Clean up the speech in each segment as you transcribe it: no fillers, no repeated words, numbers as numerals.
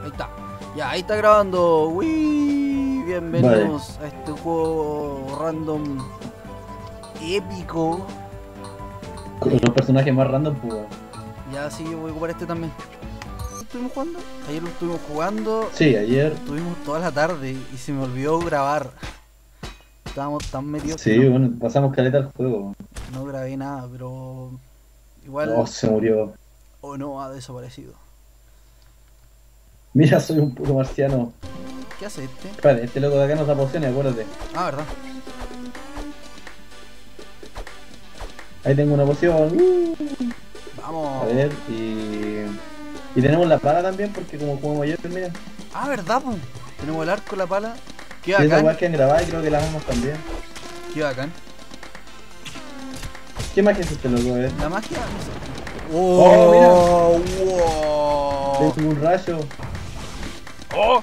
Ahí está. Ya, ahí está grabando. Uy, bienvenidos a este juego random épico. Con los personajes más random, pues. Ya, sí, yo voy a ocupar este también. ¿Lo estuvimos jugando? Ayer lo estuvimos jugando. Sí, ayer. Estuvimos toda la tarde y se me olvidó grabar. Estábamos tan metidos Sí, que no, bueno, pasamos caleta al juego. no grabé nada, pero igual Oh, se murió. o no ha desaparecido. Mira, soy un puro marciano. ¿Qué hace este? Espérate, este loco de acá nos da pociones, acuérdate. Ah, ¿verdad? Ahí tengo una poción. Vamos. A ver, y tenemos la pala también, porque como jugamos ayer, mira. Ah, ¿verdad, po? Tenemos el arco, la pala. Qué Sí, esas bacán. weas que han grabado y creo que las armas también. Qué bacán. ¿Qué magia es este loco, La magia, no sé. Oh, ¡Wow! Tengo un rayo. ¡Oh!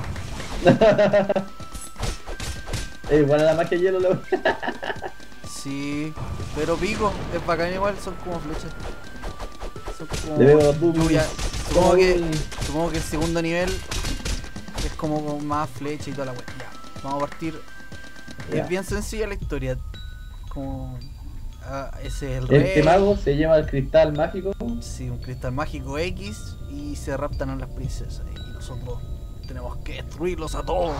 Igual a la magia hielo, loco. Sí, pero pico, es bacán igual, son como flechas. Son como Le veo los boobies. lluvia. Supongo que, Uy. supongo que el segundo nivel es como con más flecha y toda la wea. Ya, vamos a partir. Ya. Es bien sencilla la historia. Como ese es el Este rey. mago se lleva el cristal mágico. Sí, un cristal mágico X y se raptan a las princesas. Y nosotros tenemos que destruirlos a todos.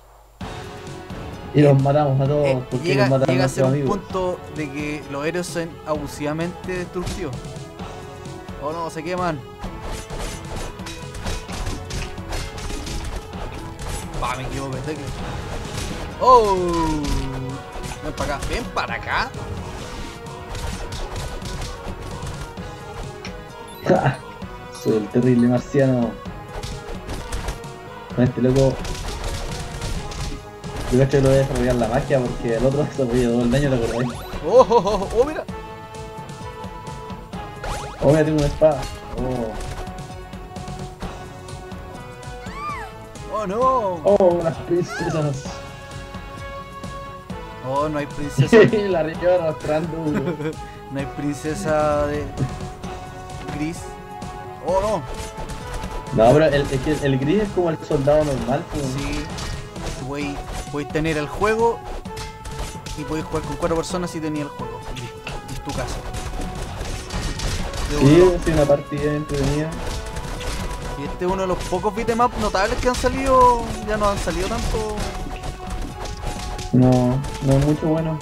Y los matamos a todos porque nos mataron Llega a a ser nuestros un amigos. punto de que los héroes son abusivamente destructivos. Oh no, se queman. Va, me equivoqué. Oh, ven para acá, ven para acá. Soy el terrible marciano. Con este loco. Yo creo que lo voy a desarrollar la magia porque el otro desarrolla todo el daño, ¿te acordás? Oh, mira. Oh, mira, tengo una espada. Oh no. Oh, unas princesas. Oh, no hay princesa. La lleva arrastrando. No hay princesa de gris. Oh no. No, pero es que el gris es como el soldado normal. Pues. Sí. Podéis tener el juego y podéis jugar con 4 personas si tenéis el juego. Listo. Es tu casa. Sí, una partida entretenida. Y este es uno de los pocos beat'em up notables que han salido. Ya no han salido tanto. No, no es mucho bueno.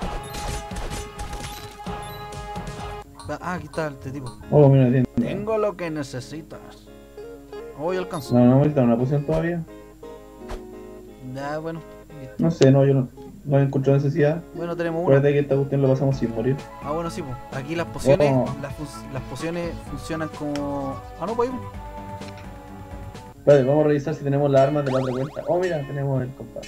Ah, aquí está este tipo. Oh, mira, tiene. Tengo lo que necesitas. Oh, yo alcanzo. No, no me quitaron una poción todavía. Ya, bueno. Listo. No sé, no, yo no encontré necesidad. Bueno, tenemos una. Acuérdate que esta cuestión lo pasamos sin morir. Ah, bueno, sí, pues. Aquí las pociones. Oh. Las pociones funcionan como. Ah, no, pues. Vale, vamos a revisar si tenemos las armas de la otra cuenta. Oh, mira, tenemos el compás.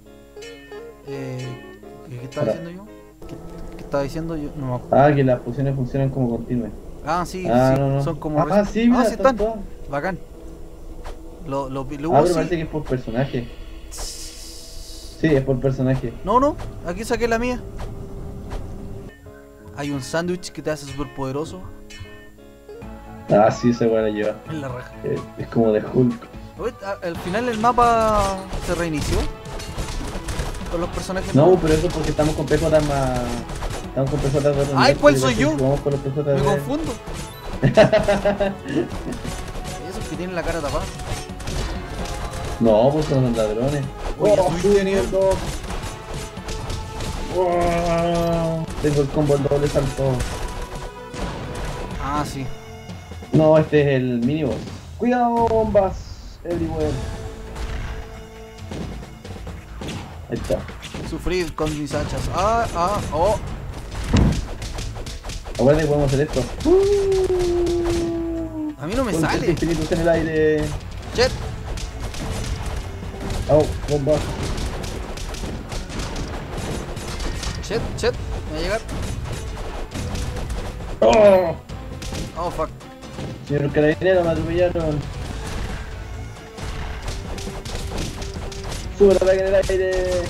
¿Qué estaba diciendo yo? ¿Qué estaba diciendo yo? No me acuerdo. Ah, que las pociones funcionan como continuas. Ah, sí, Ah, sí. no, no. Son como. Ah, sí, mira, sí están. todas. Bacán. Lo Pero sí. parece que es por personaje. Sí, es por personaje. No, aquí saqué la mía. Hay un sándwich que te hace súper poderoso. Ah, sí, esa weá la lleva. En la raja. Es como de Hulk. Oye, al final el mapa se reinició. Con los personajes. No, nuevos. pero eso es porque estamos con PJ más. Estamos con PJ de otro Ay, nivel, ¿cuál porque soy yo? Vamos con los PJ Me de. confundo. Esos que tienen la cara tapada. No, pues son los ladrones. Oye, subiste de nivel. dos. Wow. Tengo el combo el doble salto. Ah, sí. No, este es el mini boss. Cuidado, bombas everywhere. Ahí está. Sufrir con mis hachas. Oh. Acuérdate que podemos hacer esto. A mí no me Con sale. infinitos en el aire. Chet. Oh, bombas. Chet. Me va a llegar. Oh, Oh, fuck. señor carabinero, me atropellaron. Sube la ataque en el aire.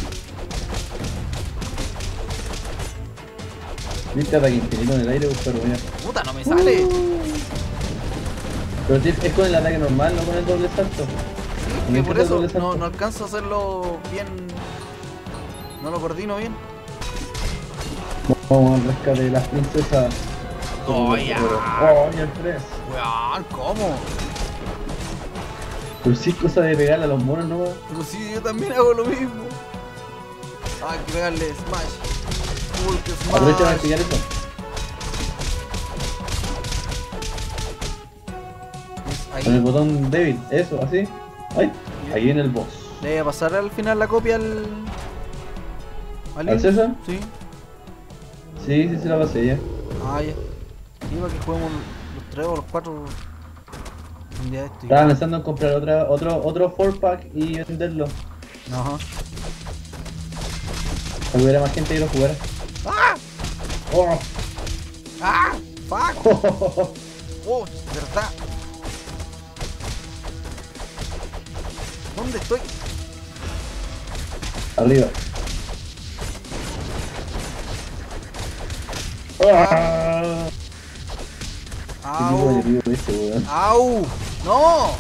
¿Viste ataque infinito en el aire, buscar mira? Puta, no me sale. Pero si es con el ataque normal, no con el doble salto. Sí, que por eso no alcanzo a hacerlo bien. No lo coordino bien. Vamos al rescate de las princesas. ¡Oh, ya! ¡Oh, el 3! Weón, ¿cómo? Pero sí es cosa de pegarle a los monos, ¿no? Pero sí, yo también hago lo mismo. Hay que pegarle smash. Hulk smash. Aprovecha para explicar eso. Ahí. Con el botón débil, eso, así. Ahí, ahí viene el boss. ¿Le voy a pasar al final la copia al ¿Al César? Sí. Sí, se la pasé ya. Ah, ya. Sí, para que juguemos los 3 o los 4. Un día de esto. Estaba pensando en comprar otro 4-pack y venderlo. Ajá. Para que hubiera más gente que lo jugara. ¡Ah! ¡Oh! ¡Ah! ¡Fuck! ¡Oh! ¿Verdad? ¿Dónde estoy? Arriba. ¡Ah! ¡Au! Weón. ¡Au! ¡No!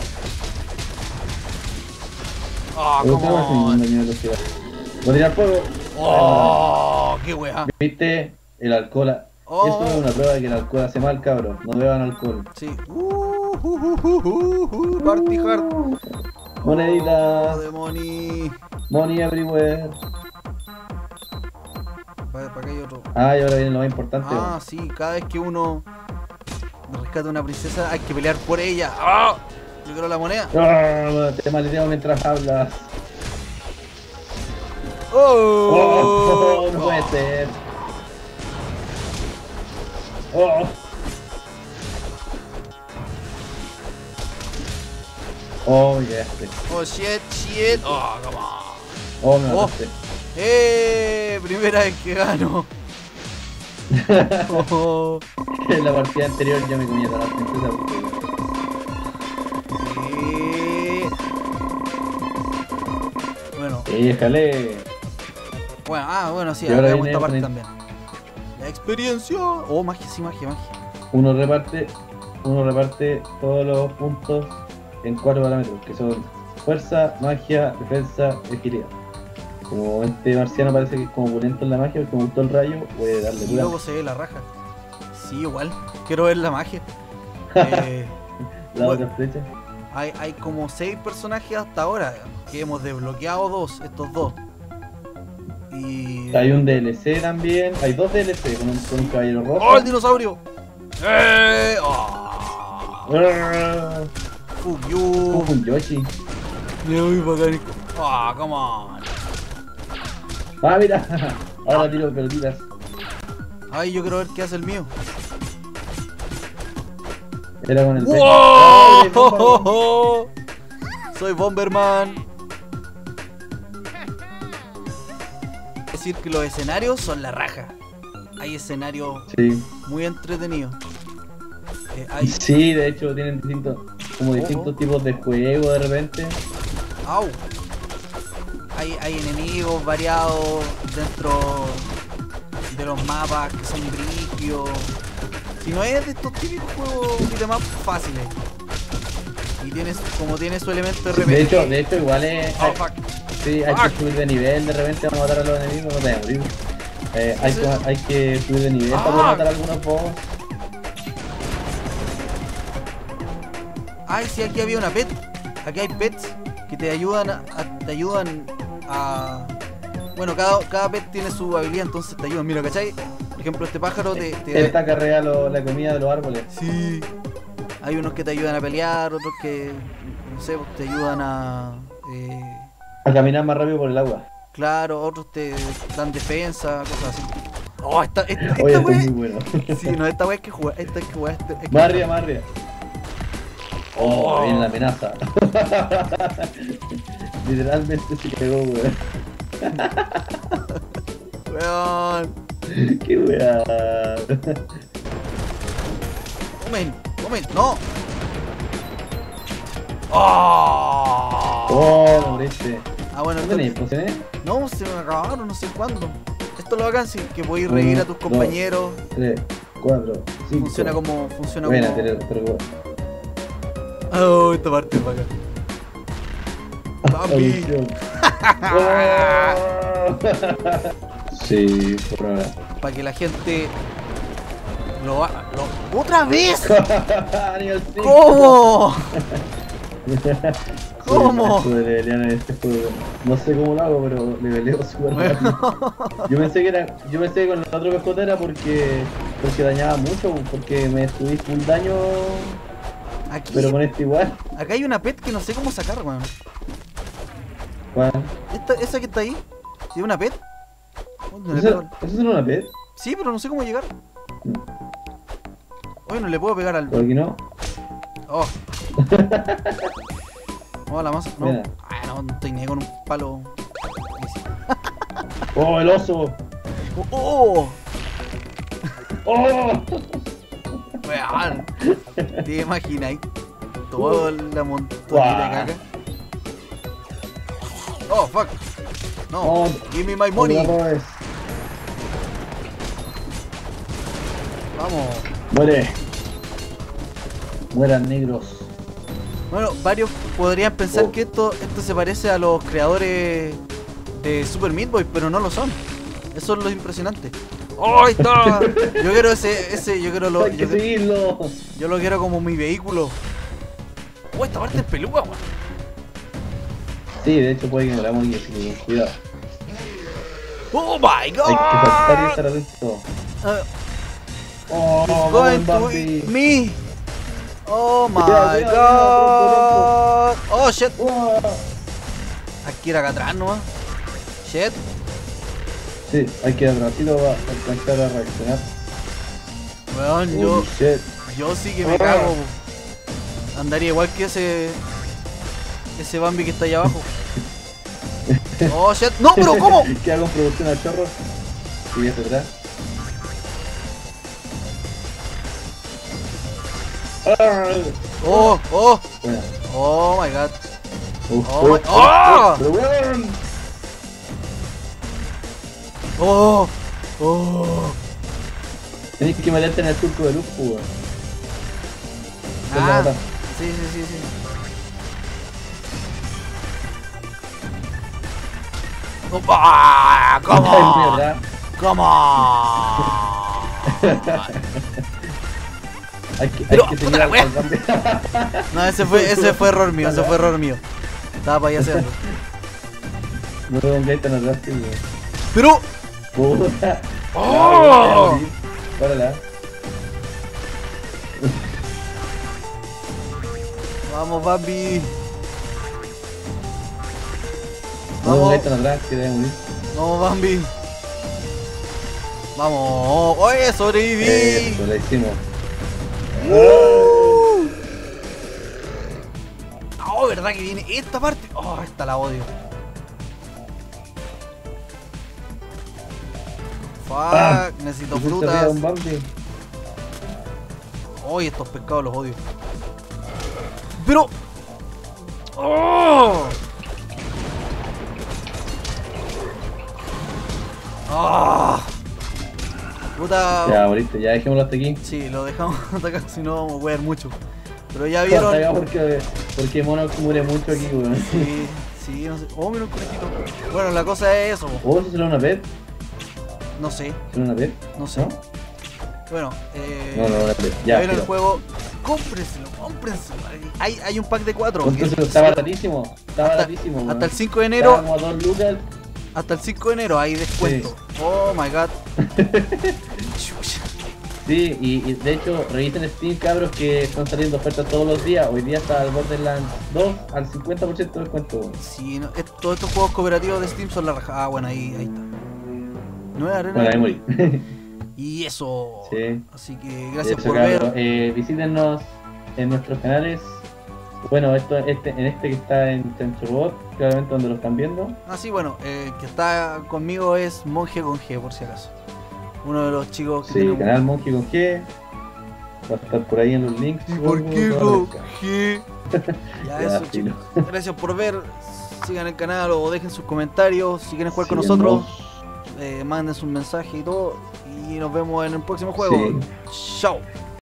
¡Ah, ¿Cómo cómo! Voy a tirar fuego. ¡Oh! ¡Qué weá! ¿Viste? El alcohol. Oh. Eso es una prueba de que el alcohol hace mal, cabrón. No beban alcohol. Sí. Party hard. Monedita. Oh, de money. Money everywhere. Para acá hay otro. Ah, y ahora viene lo más importante. Ah, sí, cada vez que uno rescata a una princesa hay que pelear por ella. ¡Ah! Yo quiero la moneda. Oh, te maleteo mientras hablas. ¡Oh! Oh, no puede ser. Oh. Oh, llegaste. Oh, shit. Oh, come on. Oh, me mataste. Primera vez que gano. Oh. En la partida anterior ya me comía todas las princesas porque... Bueno. Déjale. Bueno, sí, Y ahora acá viene esta parte el- también. La experiencia. Oh, magia, sí, magia. Uno reparte todos los puntos en 4 parámetros, que son fuerza, magia, defensa, agilidad. Como este marciano parece que es como opulento en la magia, porque me gustó el rayo, voy a darle Y pura. luego se ve la raja. Sí, igual. Quiero ver la magia. La bueno, otra flecha. hay como 6 personajes hasta ahora que hemos desbloqueado estos dos. Y... Hay un DLC también, hay 2 DLC con un caballero rojo. ¡Oh, el dinosaurio! Fuck you. Un Yoshi. Me voy para acá. Ah, come on. Ah, mira, ahora tiro pelotitas. Ay, yo quiero ver qué hace el mío. Era con el ¡Wow! Soy Bomberman. Es decir que los escenarios son la raja. Hay escenarios Sí. muy entretenidos. Sí, de hecho tienen distintos tipos de juego de repente. ¡Au! Hay enemigos variados dentro de los mapas que son brígidos. Si no es de estos típicos juegos y demás fáciles. Y tiene su elemento de RPG. De hecho igual es. Oh, fuck. Sí, hay que subir de nivel, de repente vamos a matar a los enemigos, no te vayas a morir. Hay que subir de nivel para poder matar a algunos boss. Ay, sí, aquí había una pet. Aquí hay pets que te ayudan a... Bueno, cada pet tiene su habilidad, entonces te ayudan. Mira, ¿cachai? Por ejemplo, este pájaro Esta carrea la comida de los árboles. Sí. Hay unos que te ayudan a pelear, otros que, no sé, te ayudan a... A caminar más rápido por el agua. Claro, otros te dan defensa, cosas así. Oh, esta Oye, esto es wea... muy bueno. Sí, no, esta wea hay que jugar. Esta hay que jugar. Más arriba. Oh, viene la amenaza. Literalmente se cagó, weón. Weón. Qué weón. Momento, no. Oh, Oh, no moriste. bueno, ¿No tenéis pociones? no, se me acabaron, no sé cuándo. Esto lo hagan sí, que podéis revivir a tus compañeros. 3, 4, 5. Funciona como. Buena, te lo Oh, esta parte es bacán. Papi. Sí, por ahora. Para que la gente ¡Otra vez! Nivel 5. ¿Cómo? ¿Cómo? Soy de levelear en este juego. No sé cómo lo hago, pero leveleo súper rápido. Yo pensé que con el otro PJ era porque dañaba mucho, porque me subí full daño. Aquí, Pero con este igual. acá hay una pet que no sé cómo sacar, weón. ¿Cuál? Esa que está ahí, ¿tiene una pet? ¿Dónde le ¿Eso pego? es una pet? Sí, pero no sé cómo llegar. Oye, no le puedo pegar al... ¿Por aquí no? Oh. Oh, la masa. No. Mira. Ah, no estoy ni con un palo. ¡Oh, el oso! ¡Oh! ¡Oh! Weón. ¿Te imaginas? Toda la montonera de caca. Oh, fuck. No. Oh, Give me my no money. me la robes. Vamos. Muere. Mueran negros. Bueno, varios podrían pensar Oh. que esto se parece a los creadores de Super Meat Boy, pero no lo son. Eso es lo impresionante. ¡Oh, ahí está! Yo quiero ese, yo quiero Hay que seguirlo. yo lo quiero como mi vehículo. ¡Oh, esta parte es peluda, weón! Sí, de hecho puede que me la morir, así que cuidado. ¡Oh my Hay que saltar y god! estar atento. Uh, Oh, it's vamos, going to Bambi. eat me! ¡Oh my Cuidado, god! ¡Oh shit! Oh. Hay que ir acá atrás nomás. Shit. Sí, hay que ir atrásito para alcanzar a reaccionar. Weón, Oh, shit. yo sí que me cago. Po. Andaría igual que ese Bambi que está allá abajo. Oh shit. No, pero ¿cómo? ¿Qué hago en producción al chorro? Y hacia atrás. Oh, oh, Bueno. oh my god. Uf, Oh my- uf, ¡Oh! pero weón. Oh, oh. Tenés que meterte en el surco de luz, pues, weón. Ah, sí, sí, sí, sí. Oh, ah, come on, Mierda. come on. Hay que Pero, seguir puta la wea. al Bambi. No, ese fue error mío, ese fue error mío. Estaba payaseando. No veo un gate tan atrás, sí, weón. Pero, Puta. ¡oh! Párala. Vamos, Bambi. No veo un Vamos, gate tan atrás, que debe morir. vamos, Bambi. Vamos, oye, sobreviví. Eso, la hicimos. Oh, ¿verdad que viene esta parte? Oh, esta la odio. Fuck, necesito ¿Pusiste arriba frutas. un Bambi? Oye, estos pescados los odio. Pero... ¡Oh! ¡Ah! Puta... Ya, moriste, ya dejémoslo hasta aquí. Sí, lo dejamos hasta acá, si no vamos a ver mucho. Pero ya Hasta acá vieron... porque Mono muere mucho aquí, weón. Sí, sí, no sé. Oh, mira un conejito. Bueno, la cosa es eso. ¿O eso será una pet? No sé, ¿Será una pet? no sé. ¿No? Bueno, No, una pet. ya Ya, vieron el pero. juego. Cómprenselo, cómprenselo. Hay un pack de 4. Entonces está baratísimo. Está baratísimo, weón. hasta el 5 de Estaba enero. como a 2 lucas. Hasta el 5 de enero hay descuento. Oh my god. Chucha. Sí, y de hecho, revisen Steam, cabros, que están saliendo ofertas todos los días. Hoy día está el Borderlands 2 al 50% de descuento, weón. Sí, no, todos estos juegos cooperativos de Steam son la raja. Ah, bueno, ahí está. Nueva arena. Bueno, ahí morí. Y eso. Sí. Así que gracias Eso, por cabros. ver. Visítenos en nuestros canales. Bueno, en este que está en Centrobot, claramente donde lo están viendo. Ah, sí, bueno, que está conmigo es Monje con G, por si acaso. Uno de los chicos que Sí, tiene un- canal Monkey con G. Va a estar por ahí en los links. ¿Y por supongo, qué toda la con pesca. G? Ya, Ya, eso, filo. chicos. Gracias por ver. Sigan el canal o dejen sus comentarios. Si quieren jugar con Síguenos. nosotros, manden sus mensajes y todo. Y nos vemos en el próximo juego. Sí. Chao.